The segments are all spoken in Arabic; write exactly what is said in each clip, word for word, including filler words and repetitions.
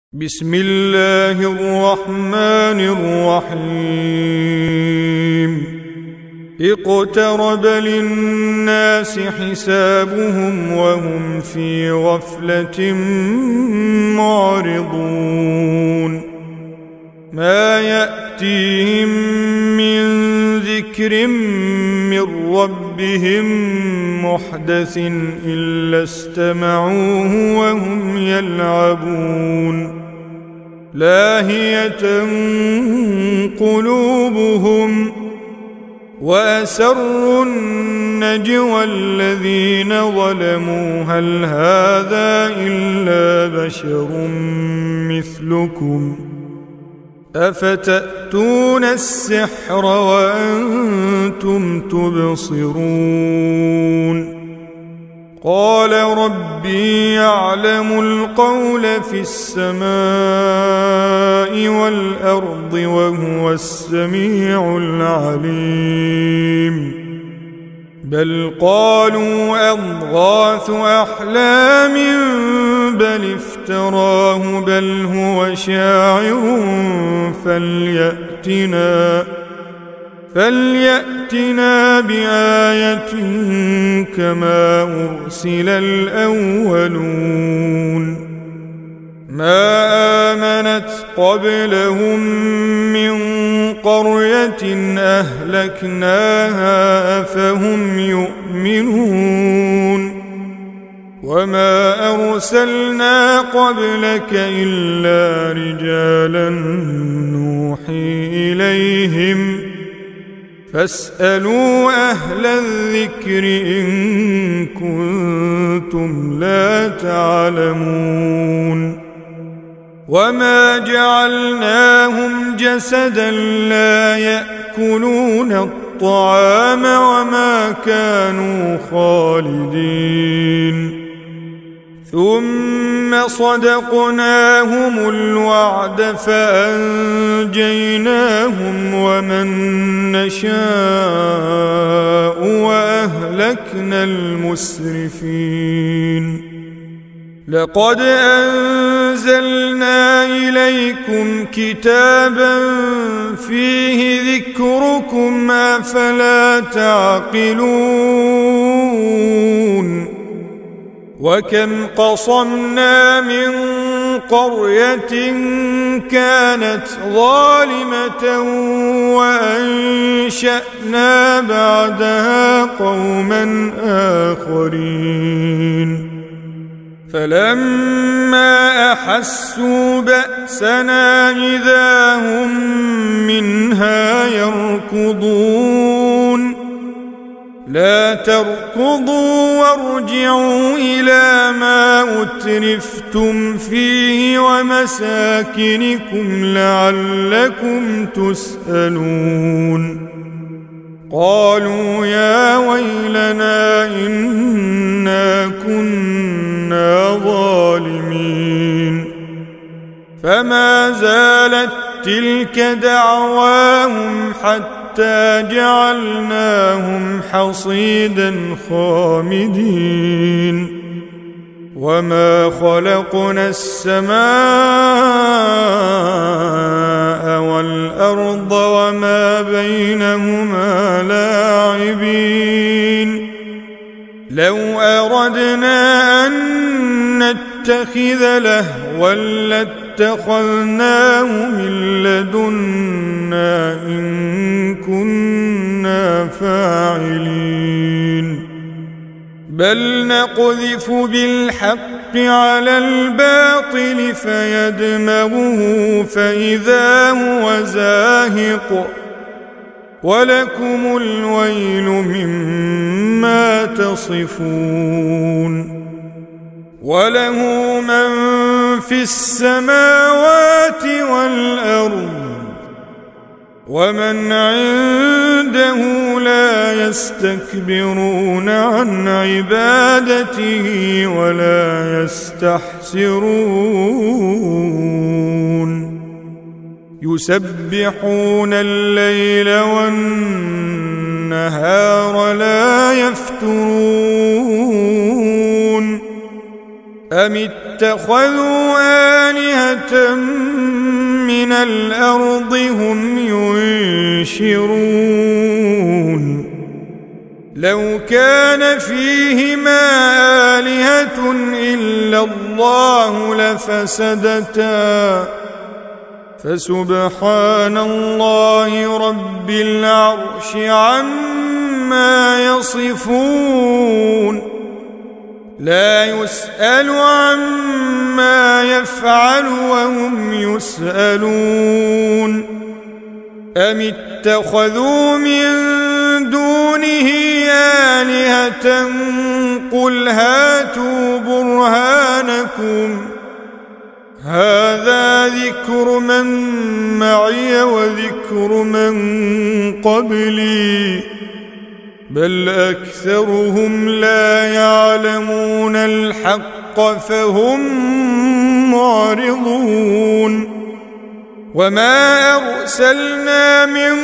بسم الله الرحمن الرحيم اقترب للناس حسابهم وهم في غفلة معرضون ما يأتيهم من ذكر من ربهم محدث إلا استمعوه وهم يلعبون لاهية قلوبهم وأسروا النجوى الذين ظلموا هل هذا إلا بشر مثلكم أفتأتون السحر وأنتم تبصرون قال ربي يعلم القول في السماء والأرض وهو السميع العليم بل قالوا أضغاث أحلام بل افتراه بل هو شاعر فليأتنا فليأتنا بآية كما أرسل الأولون ما آمنت قبلهم من قرية أهلكناها أفهم يؤمنون وما أرسلنا قبلك إلا رجالا نوحي إليهم فاسألوا أهل الذكر إن كنتم لا تعلمون وما جعلناهم جسدا لا يأكلون الطعام وما كانوا خالدين ثم صدقناهم الوعد فأنجيناهم ومن نشاء وأهلكنا المسرفين لقد أنزلنا إليكم كتابا فيه ذكركم أفلا تعقلون وكم قصمنا من قرية كانت ظالمة وأنشأنا بعدها قوما آخرين فلما أحسوا بأسنا إذا هم منها يركضون لا تركضوا وارجعوا إلى ما أترفتم فيه ومساكنكم لعلكم تسألون قالوا يا ويلنا إنا كنا ظالمين فما زالت تلك دعواهم حتى جعلناهم حصيدا خامدين وما خلقنا السماء والأرض وما بينهما لاعبين لو أردنا أن نتخذ لهوا لاتخذناه من لدنا إن كنا فاعلين بل نقذف بالحق على الباطل فيدمغه فإذا هو زاهق ولكم الويل مما تصفون وله من في السماوات والأرض ومن عنده لا يستكبرون عن عبادته ولا يستحسرون يسبحون الليل والنهار لا يفترون أم اتخذوا آلهة الأرض هم ينشرون لو كان فيهما آلهة إلا الله لفسدتا فسبحان الله رب العرش عما يصفون لا يسأل عما يفعل وهم يسألون أم اتخذوا من دونه آلهة قل هاتوا برهانكم هذا ذكر من معي وذكر من قبلي بل أكثرهم لا يعلمون الحق فهم معرضون وما أرسلنا من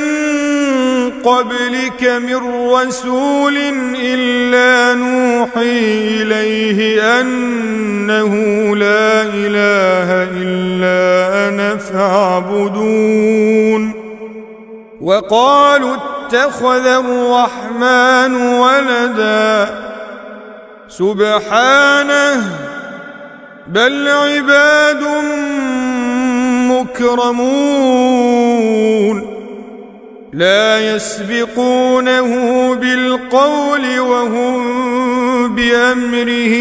قبلك من رسول إلا نوحي إليه أنه لا إله إلا أنا فاعبدون وقالوا اتخذ الرحمن ولدا سبحانه بل عباد مكرمون لا يسبقونه بالقول وهم بأمره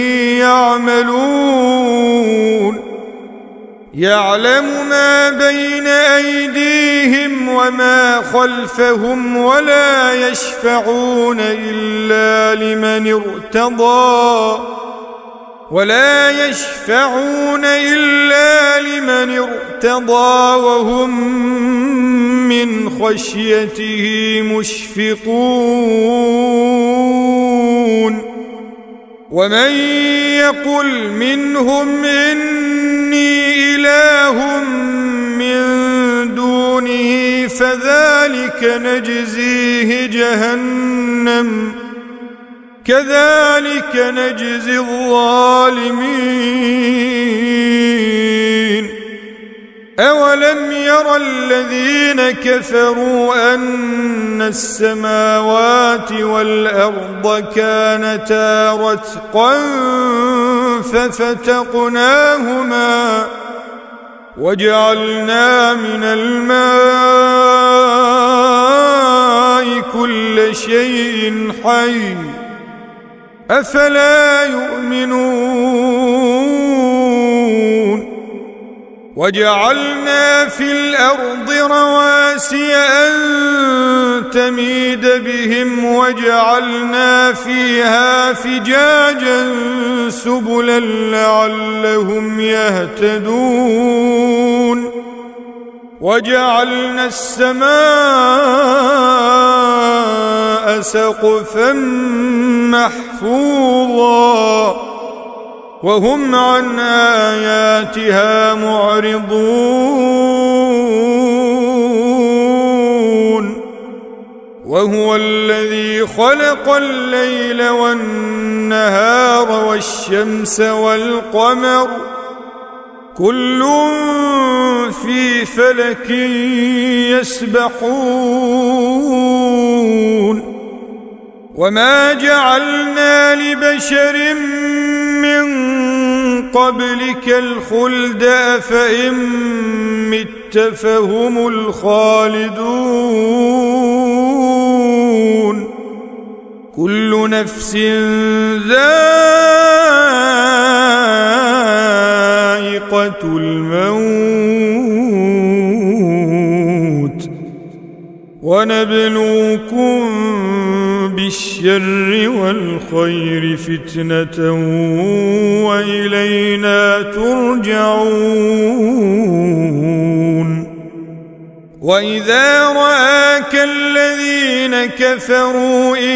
يعملون يعلم ما بين أيديهم وما خلفهم ولا يشفعون إلا لمن ارتضى ولا يشفعون إلا لمن ارتضى وهم من خشيته مشفقون ومن يقل منهم إني إله من دونه فذلك نجزيه جهنم كذلك نجزي الظالمين أولم ير الذين كفروا أن السماوات والأرض كانتا رتقا ففتقناهما وجعلنا من الماء كل شيء حي أفلا يؤمنون وجعلنا في الأرض رواسي أن تميد بهم وجعلنا فيها فجاجا سبلا لعلهم يهتدون وجعلنا السماء سقفا محفوظا وهم عن آياتها معرضون وهو الذي خلق الليل والنهار والشمس والقمر كل في فلك يسبحون وما جعلنا لبشر من قبلك الخلد أفإن مت فهم الخالدون كل نفس ذائقة الموت ونبلوكم بالشر والخير فتنة وإلينا ترجعون وإذا رآك الذين كفروا إن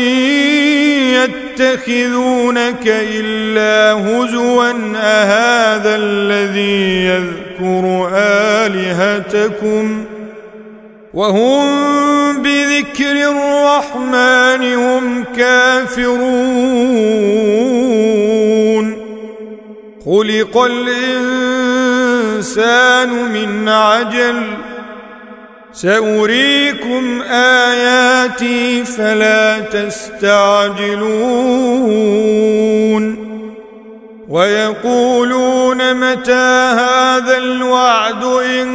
يتخذونك إلا هزوا أهذا الذي يذكر آلهتكم وهم بذكر الرحمن هم كافرون خلق الإنسان من عجل سأريكم آياتي فلا تستعجلون ويقولون متى هذا الوعد إن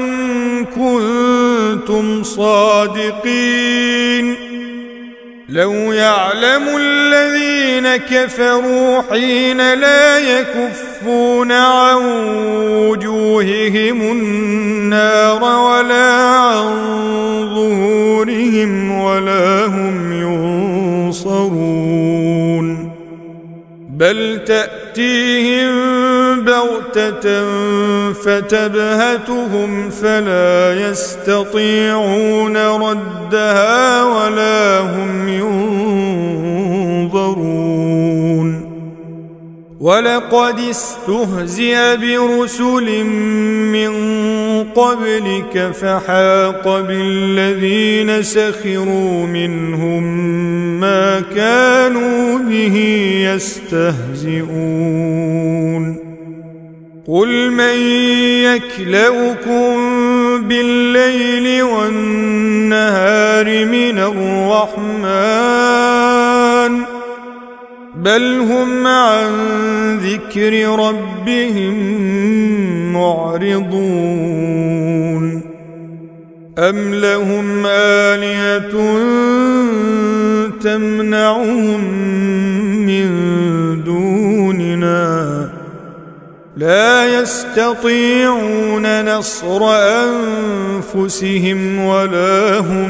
كنتم صادقين لو يعلم الذين كفروا حين لا يكفون عن وجوههم النار ولا عن ظهورهم ولا هم ينصرون بل تأتيهم بغتة فتبهتهم فلا يستطيعون ردها ولا هم ينظرون ولقد استهزئ برسل من قبلك فحاق بالذين سخروا منهم ما كانوا به يستهزئون قل من يكلؤكم بالليل والنهار من الرحمن بل هم عن ذكر ربهم معرضون أم لهم آلهة تمنعهم من دوننا لا يستطيعون نصر أنفسهم ولا هم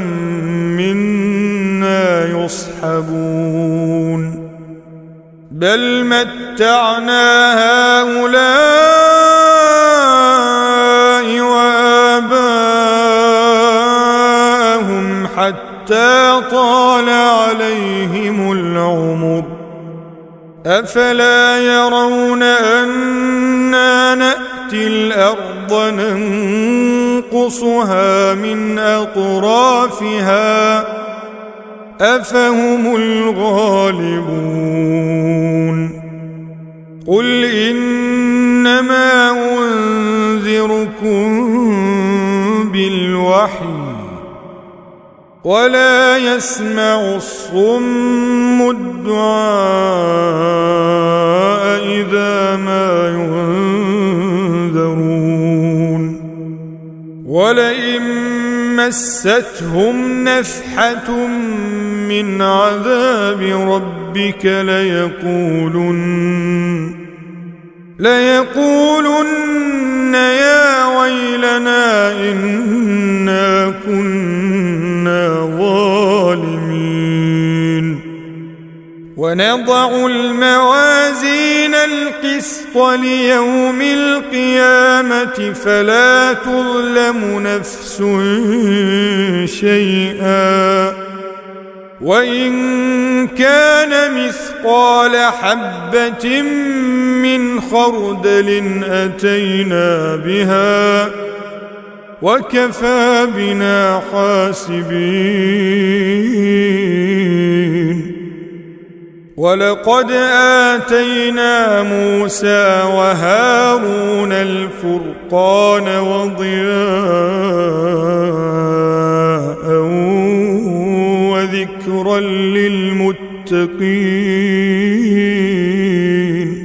منا يصحبون بل متعنا هؤلاء وآباءهم حتى طال عليهم العمر أفلا يرون أنا نأتي الأرض ننقصها من أطرافها أفهم الغالبون قل إنما أنذركم بالوحي ولا يسمع الصم الدعاء إذا ما ينذرون ولئن مستهم نفحة من عذاب ربك ليقولن ليقولن يا ويلنا إنا كنا ظالمين ونضع الموازين القسط ليوم القيامة فلا تظلم نفس شيئا وإن كان مثقال حبة من خردل أتينا بها وكفى بنا حاسبين ولقد آتينا موسى وهارون الفرقان وضياء وذكرا للمتقين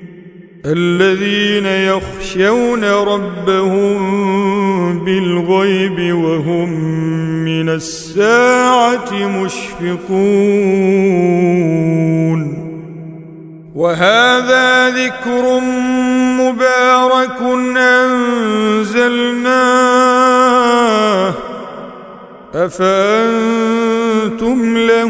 الذين يخشون ربهم بالغيب وهم من الساعة مشفقون وهذا ذكر مبارك أنزلناه أفأنتم له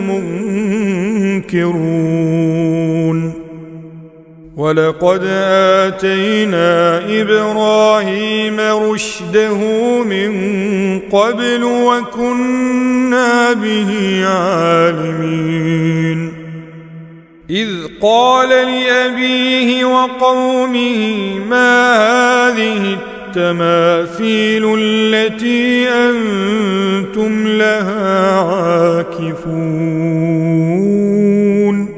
منكرون ولقد آتينا إبراهيم رشده من قبل وكنا به عالمين إذ قال لأبيه وقومه ما هذه التماثيل التي أنتم لها عاكفون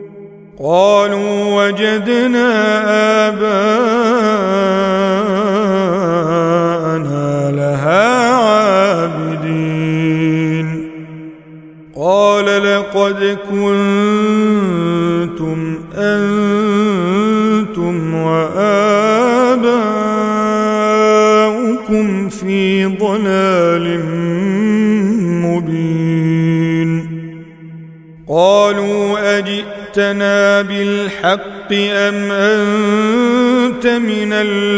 قالوا وجدنا آباءنا لها عابدين كنتم أنتم وآباؤكم في ضلال مبين. قالوا أجئتنا بالحق أم أنت من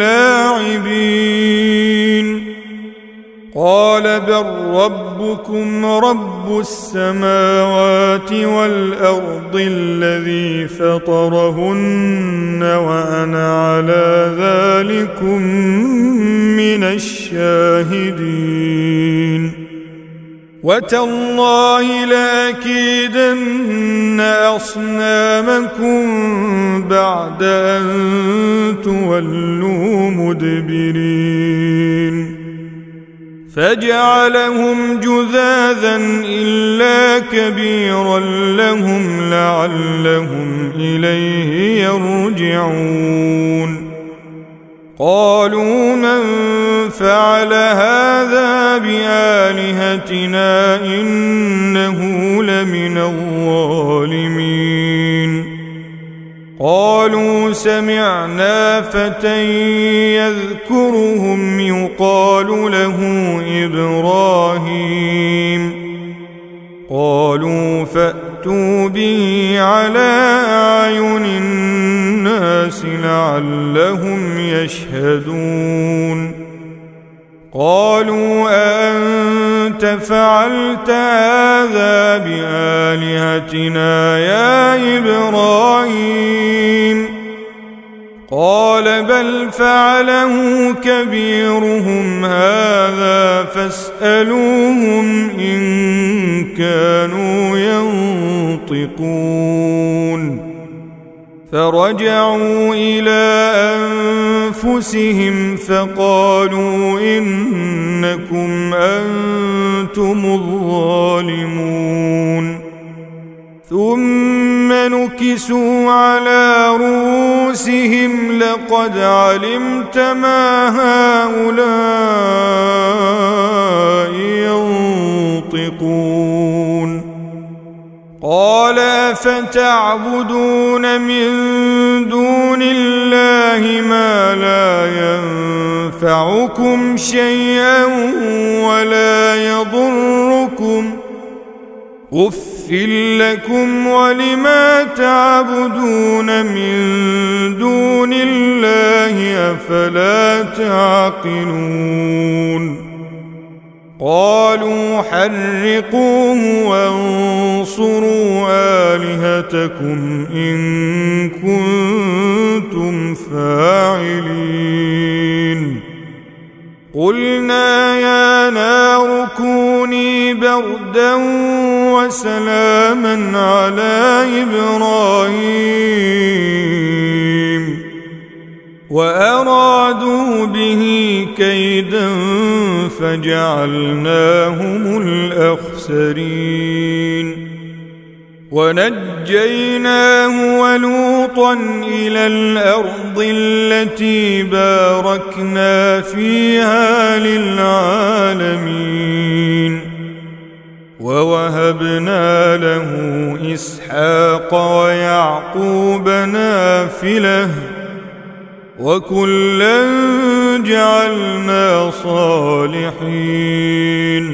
اللاعبين؟ قال بل ربكم رب السماوات والأرض الذي فطرهن وأنا على ذلكم من الشاهدين. وتالله لأكيدن أصنامكم بعد أن تولوا مدبرين. فجعلهم جذاذا إلا كبيرا لهم لعلهم إليه يرجعون. قالوا من فعل هذا بآلهتنا إنه لمن الظالمين. قالوا سمعنا فتى يذكرهم يقال له إبراهيم. قالوا فأتوا به على أعين الناس لعلهم يشهدون. قالوا أأنت فعلت هذا بآلهتنا يا إبراهيم؟ قال بل فعله كبيرهم هذا فاسألوهم إن كانوا ينطقون. فرجعوا إلى أنفسهم فقالوا إنكم أنتم الظالمون. ثم نكسوا على رؤوسهم لقد علمت ما هؤلاء ينطقون. قال أفتعبدون من دون الله ما لا ينفعكم شيئا ولا يضركم أف لكم ولما تعبدون من دون الله أفلا تعقلون. قالوا حرقوه وانصروا آلهتكم إن كنتم فاعلين. قلنا يا نار كوني بردا وسلاما على إبراهيم وأرادوا به كيدا فجعلناهم الأخسرين. ونجيناه ولوطا إلى الأرض التي باركنا فيها للعالمين. ووهبنا له إسحاق ويعقوب نافلة وكلا جعلنا صالحين.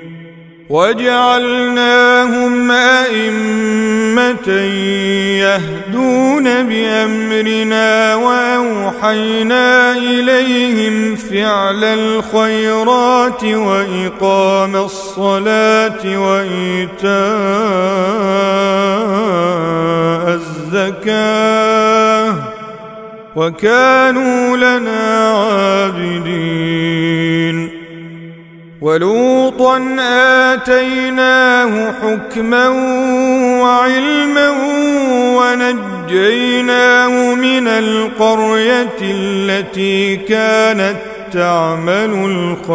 وجعلناهم أئمة يهدون بأمرنا وأوحينا إليهم فعل الخيرات وإقام الصلاة وإيتاء الزكاة وكانوا لنا عابدين. ولوطا آتيناه حكما وعلما ونجيناه من القرية التي كانت تعمل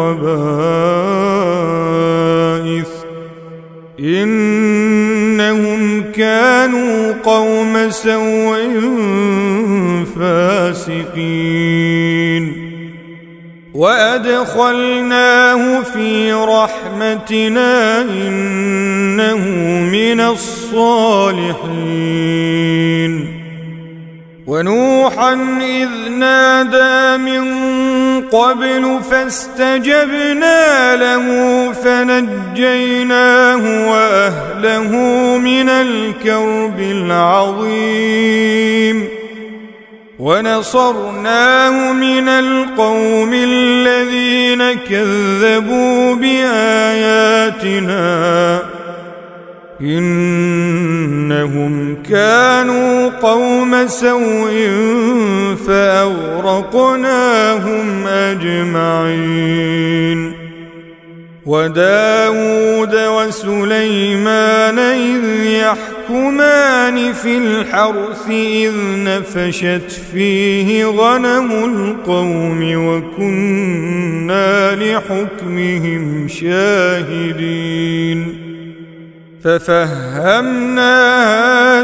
الخبائث إنهم كانوا قوم سوء فاسقين. وأدخلناه في رحمتنا إنه إنه من الصالحين. ونوحا إذ نادى من قبل فاستجبنا له فنجيناه وأهله من الكرب العظيم ونصرناه من القوم الذين كذبوا بآياتنا إنهم كانوا قوم سوء فأغرقناهم أجمعين. وداود وسليمان إذ يحكمان في الحرث إذ نفشت فيه غنم القوم وكنا لحكمهم شاهدين. ففهمناها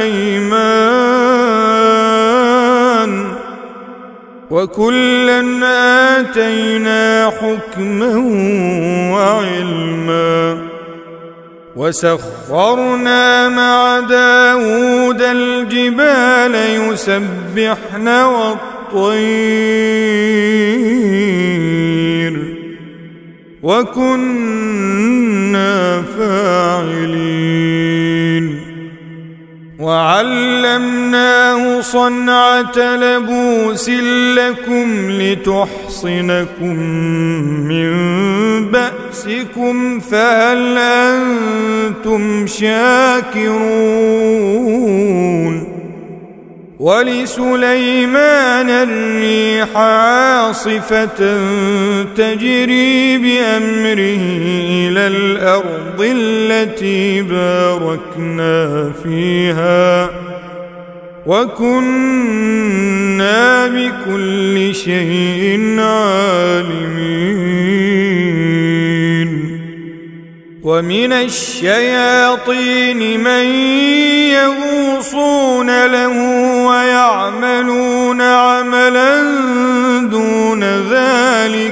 سليمان وكلا آتينا حكما وعلما وسخرنا مع داود الجبال يسبحن والطير وكنا فاعلين. وعلمناه صنعة لبوس لكم لتحصنكم من بأسكم فهل أنتم شاكرون. ولسليمان الريح عاصفة تجري بأمره إلى الأرض التي باركنا فيها وكنا بكل شيء عالمين. ومن الشياطين من يغوصون له ويعملون عملا دون ذلك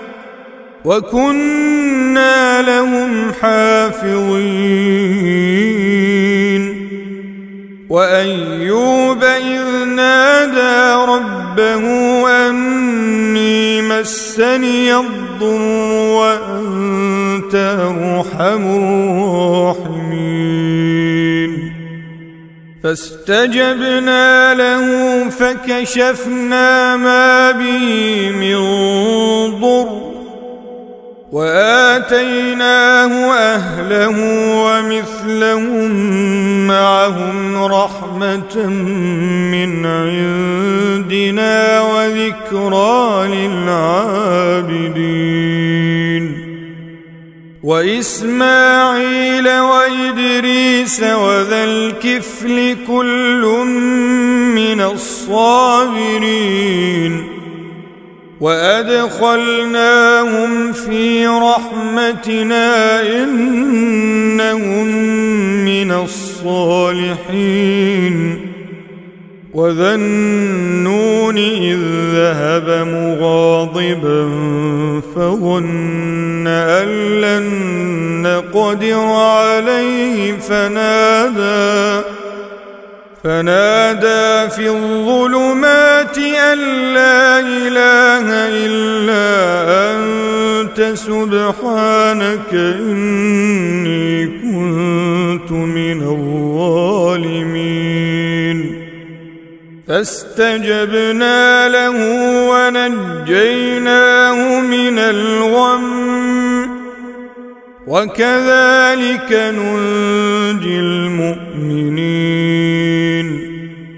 وكنا لهم حافظين. وأيوب إذ نادى ربه أني مسني الضر وأنت أرحم الراحمين. فاستجبنا له فكشفنا ما به من ضر وآتيناه أهله ومثلهم معهم رحمة من عندنا وذكرى للعابدين. وإسماعيل وإدريس وذا الكفل كل من الصابرين وأدخلناهم في رحمتنا إنهم من الصالحين. وذا النون إذ ذهب مغاضبا فظن أن لن نقدر عليه فنادى فنادى في الظلمات أن لا إله إلا أنت سبحانك إني كنت من الظالمين. فاستجبنا له ونجيناه من الغم وكذلك ننجي المؤمنين.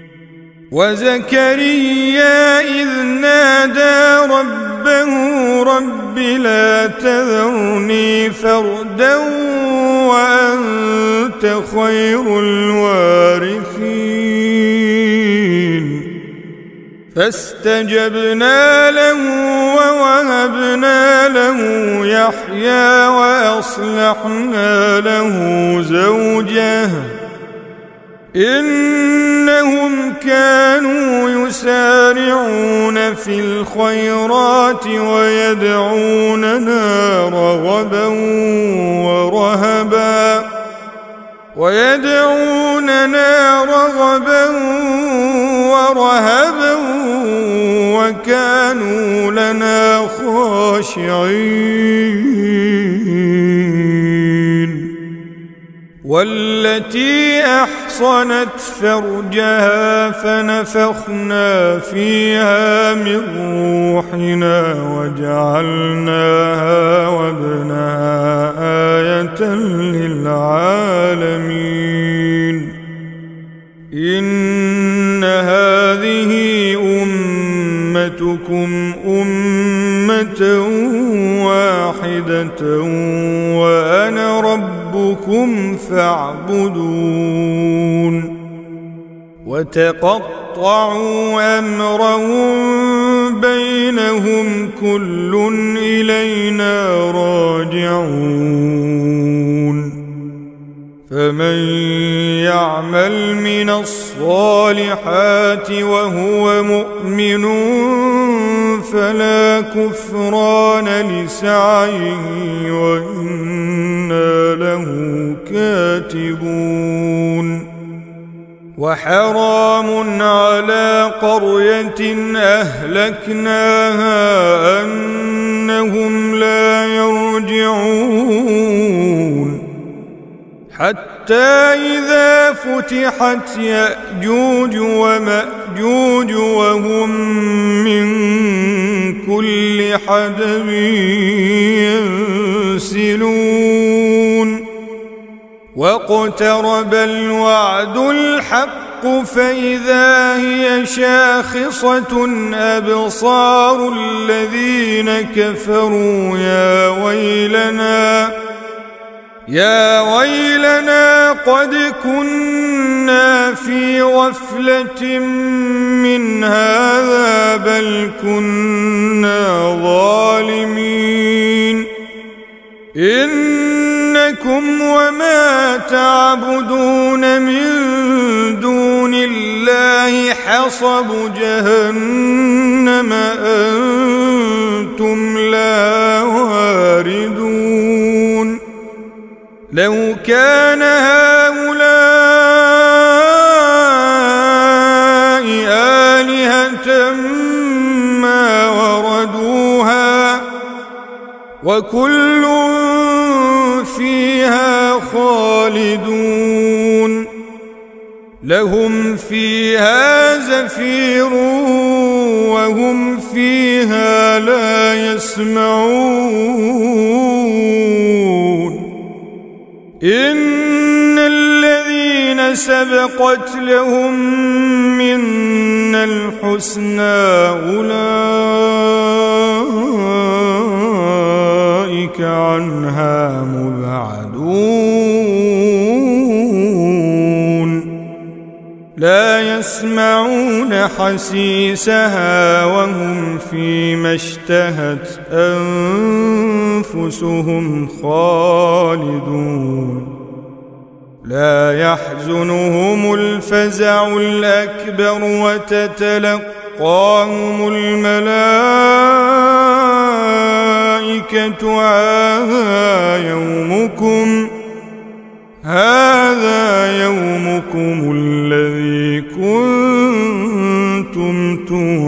وزكريا إذ نادى ربه رب لا تذرني فردا وأنت خير الوارثين. فاستجبنا له ووهبنا له يحيى وأصلحنا له زوجه إنهم كانوا يسارعون في الخيرات ويدعوننا رغبا ورهبا ويدعوننا رغبا ورهبا وكانوا لنا خاشعين والتي أحصنت فرجها فنفخنا فيها من روحنا وجعلناها وابنها آية للعالمين إن هذه أمتكم أمة واحدة وأنا ربكم فاعبدون وتقطعوا أمرهم بينهم كل إلينا راجعون فمن يعمل من الصالحات وهو مؤمن فلا كفران لسعيه وإنا له كاتبون وحرام على قرية أهلكناها أنهم لا يرجعون حتى إذا فتحت يأجوج ومأجوج وهم من كل حدب ينسلون واقترب الوعد الحق فإذا هي شاخصة أبصار الذين كفروا يا ويلنا يا ويلنا قد كنا في غفلة من هذا بل كنا ظالمين إنكم وما تعبدون من دون الله حصب جهنم أنتم لا واردون لو كان هؤلاء آلهة ما وردوها وكل فيها خالدون لهم فيها زفير وهم فيها لا يسمعون إن الذين سبقت لهم منا الحسنى أولئك عنها مبعدون لا يسمعون حسيسها وهم فيما اشتهت أنفسهم خالدون لا يحزنهم الفزع الأكبر وتتلقاهم الملائكة هذا يومكم هذا يومكم الذي كنتم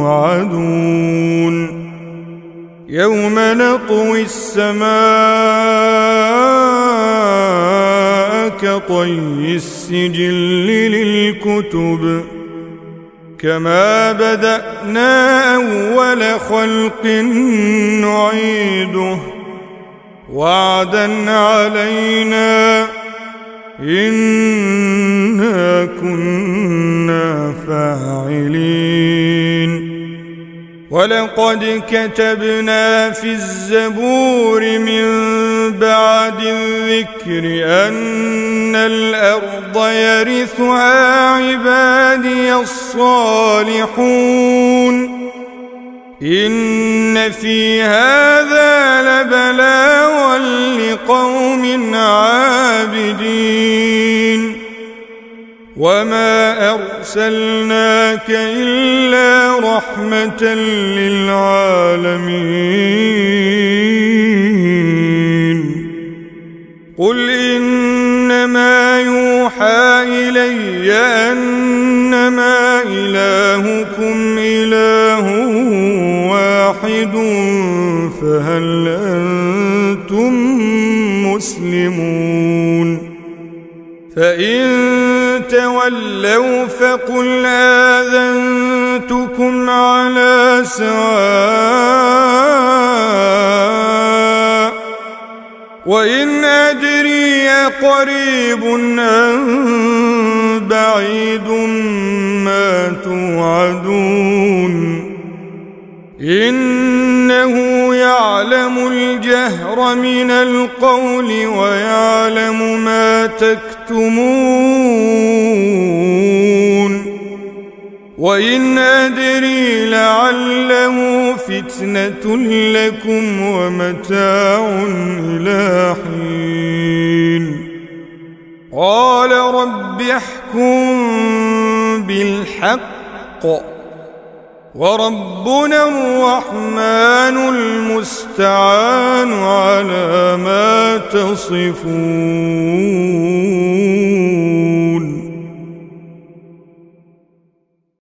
توعدون يوم نطوي السماء كطي السجل للكتب كما بدأنا أول خلق نعيده وعدا علينا إنا كنا فاعلين ولقد كتبنا في الزبور من بعد الذكر أن الأرض يرثها عبادي الصالحون إن في هذا لبلاغا لقوم عابدين وما أرسلناك إلا رحمة للعالمين قل إنما يوحى فهل أنتم مسلمون فإن تولوا فقل آذنتكم على سواء وإن أدري قريب أم بعيد ما توعدون إنه يعلم الجهر من القول ويعلم ما تكتمون وإن أدري لعله فتنة لكم ومتاع إلى حين قال رب احكم بالحق وربنا الرحمن المستعان على ما تصفون.